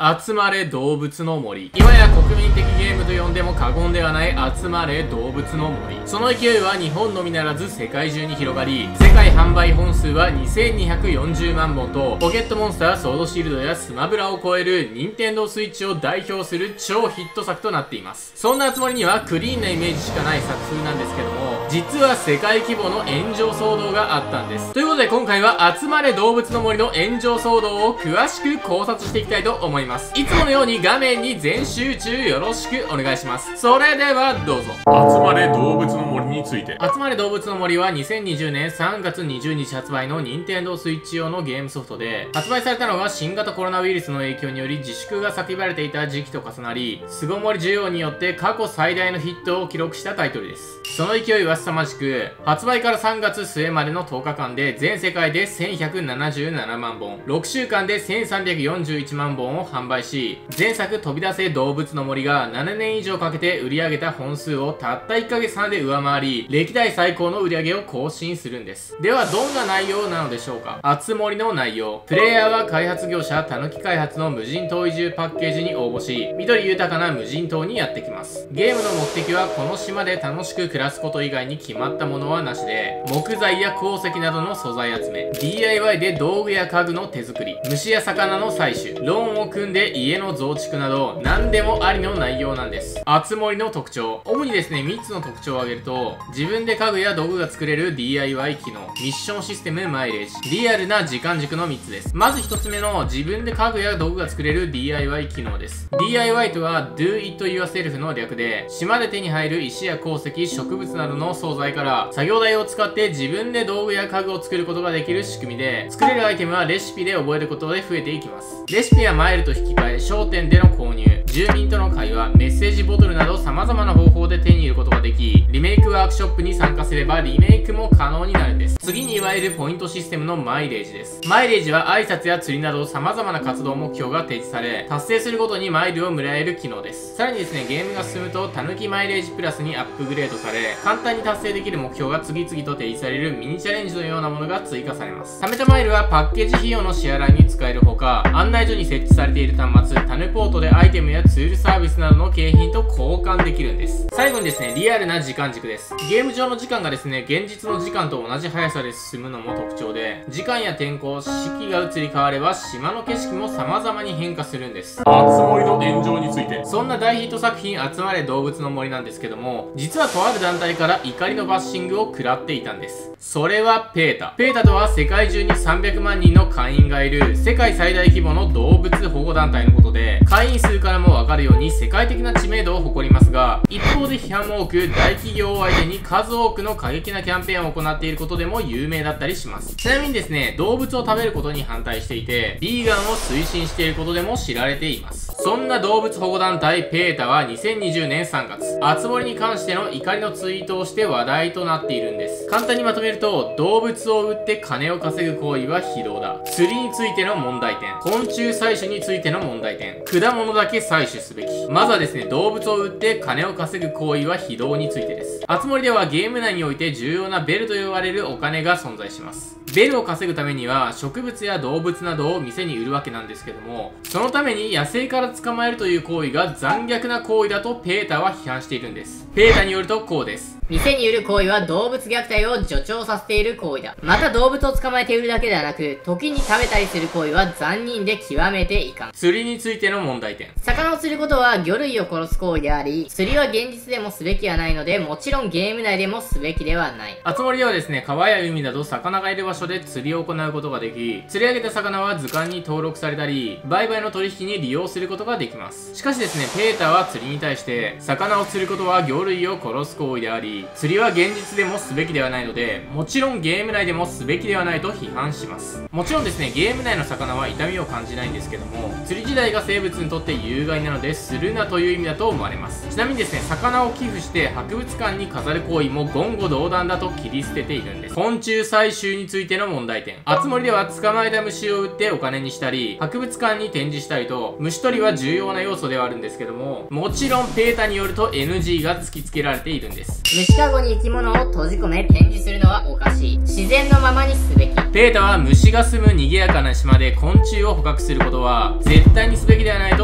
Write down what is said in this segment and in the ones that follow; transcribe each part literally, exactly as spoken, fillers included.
集まれ動物の森。今や国民的ゲームと呼んでも過言ではない集まれ動物の森。その勢いは日本のみならず世界中に広がり、世界販売本数はにせんにひゃくよんじゅうまんぼんと、ポケットモンスター、ソードシールドやスマブラを超える任天堂スイッチを代表する超ヒット作となっています。そんな集まりにはクリーンなイメージしかない作風なんですけども、実は世界規模の炎上騒動があったんです。ということで今回は集まれ動物の森の炎上騒動を詳しく考察していきたいと思います。いつものように画面に全集中よろしくお願いします。それではどうぞ。 集まれ動物の森について。 集まれ動物の森はにせんにじゅうねんさんがつにじゅうにち発売の任天堂スイッチ用のゲームソフトで、発売されたのが新型コロナウイルスの影響により自粛が叫ばれていた時期と重なり、巣ごもり需要によって過去最大のヒットを記録したタイトルです。その勢いは凄まじく、発売からさんがつすえまでのとおかかんで全世界でせんひゃくななじゅうななまんぼん、ろくしゅうかんでせんさんびゃくよんじゅういちまんぼんを販売し、前作飛び出せ動物の森がななねん以上かけて売り上げた本数をたったいっかげつはんで上回り、歴代最高の売り上げを更新するんです。ではどんな内容なのでしょうか。あつ森の内容。プレイヤーは開発業者たぬき開発の無人島移住パッケージに応募し、緑豊かな無人島にやってきます。ゲームの目的はこの島で楽しく暮らすこと以外に決まったものはなしで、木材や鉱石などの素材集め、ディーアイワイ で道具や家具の手作り、虫や魚の採取、ローンを組んで家の増築など何でもありの内容なんです。あつ森の特徴。主にですね、みっつの特徴を挙げると、自分で家具や道具が作れる ディーアイワイ 機能、ミッションシステムマイレージ、リアルな時間軸のみっつです。まずひとつめの自分で家具や道具が作れる ディーアイワイ 機能です。ディーアイワイ とは Do It Yourself の略で、島で手に入る石や鉱石、植物などの素材から作業台を使って自分で道具や家具を作ることができる仕組みで、作れるアイテムはレシピで覚えることで増えていきます。レシピやマイルと引き換え、商店での購入、住民との会話、メッセージボトルなど様々な方法で手に入れることができ、リメイクワークショップに参加すればリメイクも可能になるんです。次にいわゆるポイントシステムのマイレージです。マイレージは挨拶や釣りなど様々な活動目標が提示され、達成するごとにマイルをもらえる機能です。さらにですね、ゲームが進むとたぬきマイレージプラスにアップグレードされ、簡単に達成できる目標が次々と提示されるミニチャレンジのようなものが追加されます。貯めたマイルはパッケージ費用の支払いに使えるほか、案内所に設置されている端末、タヌポートでアイテムやツールサービスなどの景品と交換できるんです。最後にですね、リアルな時間軸です。ゲーム上の時間がですね、現実の時間と同じ速さで進むのも特徴で、時間や天候、四季が移り変われば島の景色も様々に変化するんです。 あつ森の炎上について。 そんな大ヒット作品集まれ動物の森なんですけども、実はとある団体から怒りのバッシングを食らっていたんです。それはペータ。ペータとは世界中にさんびゃくまんにんの会員がいる世界最大規模の動物保護団体のことで、会員数からもわかるように世界的な知名度を誇りますが、一方で批判も多く、大企業を相手に数多くの過激なキャンペーンを行っていることでも有名だったりします。ちなみにですね、動物を食べることに反対していて、ビーガンを推進していることでも知られています。そんな動物保護団体ペータはにせんにじゅうねんさんがつ、あつ森に関しての怒りのツイートをして話題となっているんです。簡単にまとめると、動物を売って金を稼ぐ行為は非道だ。釣りについての問題点、昆虫採取についての問題点、果物だけ採取すべき。まずはですね、動物を売って金を稼ぐ行為は非道についてです。あつ森ではゲーム内において重要なベルと呼ばれるお金が存在します。ベルを稼ぐためには植物や動物などを店に売るわけなんですけども、そのために野生から捕まえるという行為が残虐な行為だとペータは批判しているんです。ペータによるとこうです。 店に売る行為は動物虐待を助長させている行為だ。また動物を捕まえて売るだけではなく、時に食べたりする行為は残忍で極めていかん。 釣りについての問題点。 魚を釣ることは魚類を殺す行為であり、釣りは現実でもすべきはないので、もちろんゲーム内でもすべきではない。 あつ森ではですね、川や海など魚がいる場所で釣りを行うことができ、釣り上げた魚は図鑑に登録されたり、売買の取引に利用することができます。しかしですね、ペータは釣りに対して、魚を釣ることは魚類を殺す行為であり、釣りは現実でもすべきではないので、もちろんゲーム内でもすべきではないと批判します。もちろんですね、ゲーム内の魚は痛みを感じないんですけども、釣り自体が生物にとって有害なので、するなという意味だと思われます。ちなみにですね、魚を寄付して博物館に飾る行為も言語道断だと切り捨てているんです。昆虫採集についての問題点。あつ森では捕まえた虫を売ってお金にしたり、博物館に展示したりと、虫取りは重要な要素ではあるんですけども、もちろんペータによると エヌジー が突きつけられているんです。 虫かごに生き物を閉じ込め展示するのはおかしい。自然のままにすべき。 ペータは虫が住む賑やかな島で昆虫を捕獲することは絶対にすべきではないと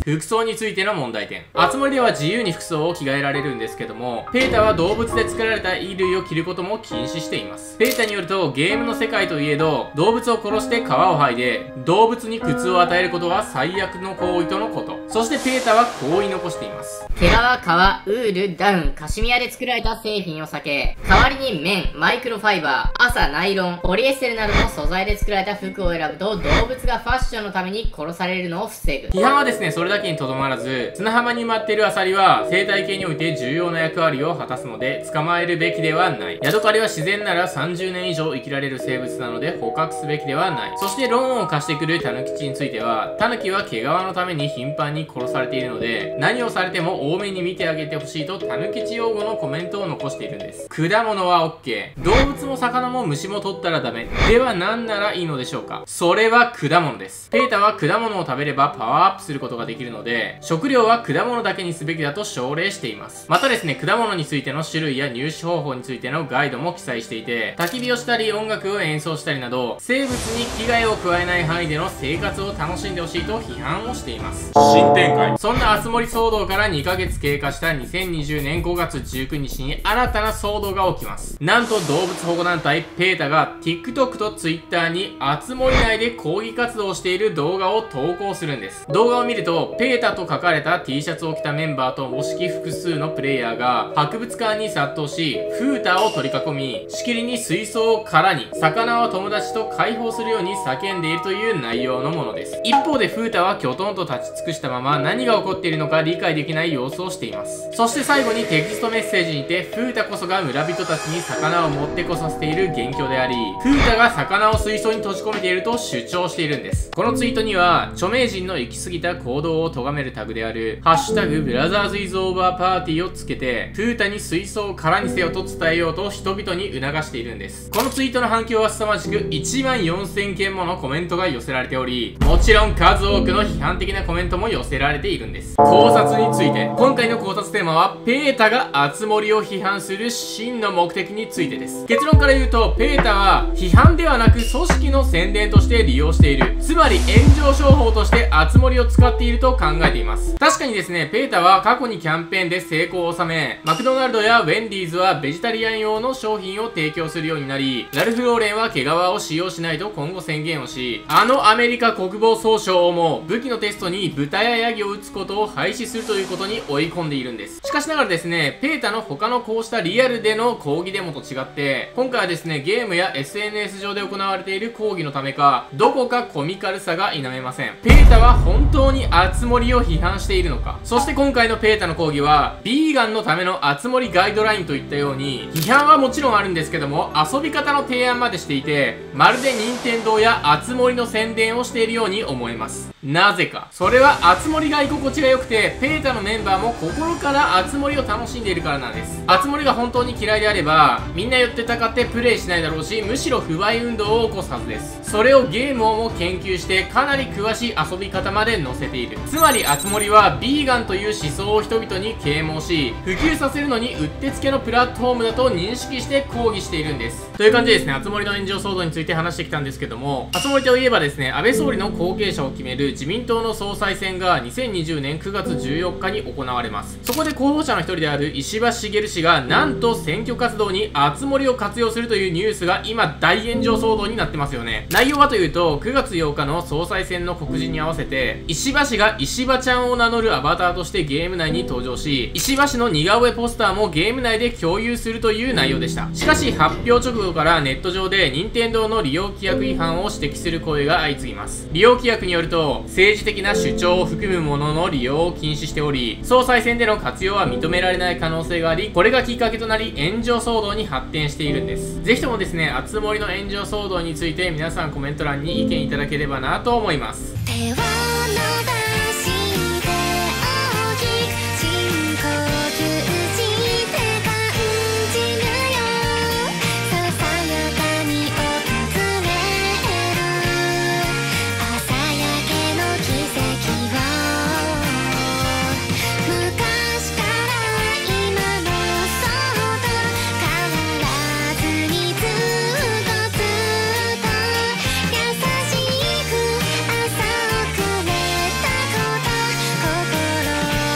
服装についての問題点。あつ森では自由に服装を着替えられるんですけども、ペータは動物で作られた衣類を着ることも禁止しています。ペータによると、ゲームの世界といえど、動物を殺して皮を剥いで、動物に苦痛を与えることは最悪の行為とのこと。そしてペータはこう言い残しています。 毛皮、皮、ウール、ダウン、カシミヤで作られた製品を避け、代わりに綿、マイクロファイバー、麻、ナイロン、ポリエステルなどの素材で作られた服を選ぶと、動物がファッションのために殺されるのを防ぐ。 批判はですね、それだけにとどまらず、砂浜に埋まっているアサリは生態系において重要な役割を果たすので、捕まえるべきではない。ヤドカリは自然ならさんじゅうねん以上生きられる生物なので捕獲すべきではない。そしてローンを貸してくるタヌキチについては、タヌキは毛皮のために頻繁に殺されているので、何をされても多めに見てあげてほしいとタヌキチ用語のコメントを残しているんです。果物は OK。動物も魚も虫も取ったらダメ。では何ならいいのでしょうか。それは果物です。ペータは果物を食べればパワーアップすることができるので、食料は果物だけにすべきだと奨励しています。またですね、果物についての種類や入手方法についてのガイドも記載していて、焚き火をしたり音楽を演奏したりなど、生物に危害を加えない範囲での生活を楽しんでほしいと批判をしています。 新展開。 そんなあつ森騒動からにかげつ経過したにせんにじゅうねんごがつじゅうくにちに新たな騒動が起きます。なんと動物保護団体ペータが TikTok と Twitter にあつ森内で抗議活動をしている動画を投稿するんです。動画を見ると、ペータと書かれた T シャツを着たメンバーともしき複数のプレイヤーが博物館に殺到し、フータを取り囲み、しきりに水槽を空に、魚は友達と解放するように叫んでいるという内容のものです。一方でフータはきょとんと立ち尽くしたまま何が起こっているのか理解できない様子をしています。そして最後にテキストメッセージにて、フータこそが村人たちに魚を持ってこさせている元凶であり、フータが魚を水槽に閉じ込めていると主張しているんです。このツイートには、著名人の行き過ぎた行動を咎めるタグである、ハッシュタグブラザーズイズオーバーパーティーをつけて、フータに水槽を空にせよと伝えようと人々に促しているんです。このツイートの反響は凄まじくいちまんよんせんけんものコメントが寄せられており、もちろん数多くの批判的なコメントも寄せられているんです。考察について、今回の考察テーマは、ペータがあつ森を批判する真の目的についてです。結論から言うと、ペータは批判ではなく組織の宣伝として利用している。つまり炎上商法としてあつ森を使っていると考えています。確かにですね、ペータは過去にキャンペーンで成功を収め、マクドナルドやウェンディーズはベジタリアン用の商品を提供するようになり、ラルフローレンは毛皮を使用しないと今後宣言をし、あのアメリカ国防総省も武器のテストに豚やヤギを撃つことを廃止するということに追い込んでいるんです。しかしながらですね、ペータの他のこうしたリアルでの抗議デモと違って、今回はですね、ゲームや エスエヌエス 上で行われている抗議のためか、どこかコミカルさが否めません。ペータは本当にあつ森を批判しているのか。そして今回のペータの抗議は、ビーガンのためのあつ森ガイドラインといったように、批判はもちろんあるんですけども、遊び方の提案までしていて、まるで任天堂やあつ森の宣伝をしているように思えます。なぜか。それはあつ森が居心地が良くて、ペータのメンバーも心からあつ森を楽しんでいるからなんです。あつ森が本当に嫌いであれば、みんな寄ってたかってプレイしないだろうし、むしろ不買運動を起こすはずです。それをゲームをも研究して、かなり詳しい遊び方まで載せている。つまりあつ森は、ビーガンという思想を人々に啓蒙し、普及させるのにうってつけのプラットフォームだと認識して抗議しているんです。という感じでですね、あつ森の炎上騒動について話してきたんですけども、あつ森といえばですね、安倍総理の後継者を決める自民党の総裁選がにせんにじゅうねんくがつじゅうよっかに行われます。そこで候補者の一人である石破茂氏が、なんと選挙活動にあつ森を活用するというニュースが今大炎上騒動になってますよね。内容はというと、くがつようかの総裁選の告示に合わせて、石破氏が石破ちゃんを名乗るアバターとしてゲーム内に登場し、石破氏の似顔絵ポスターもゲーム内で共有するという内容でした。しかし発表直後からネット上で任天堂の利用規約違反を指摘する声が相次ぎます。利用規約によると、政治的な主張を含むものの利用を禁止しており、総裁選での活用は認められない可能性があり、これがきっかけとなり炎上騒動に発展しているんです。ぜひともですね、あつ森の炎上騒動について皆さんコメント欄に意見いただければなと思います。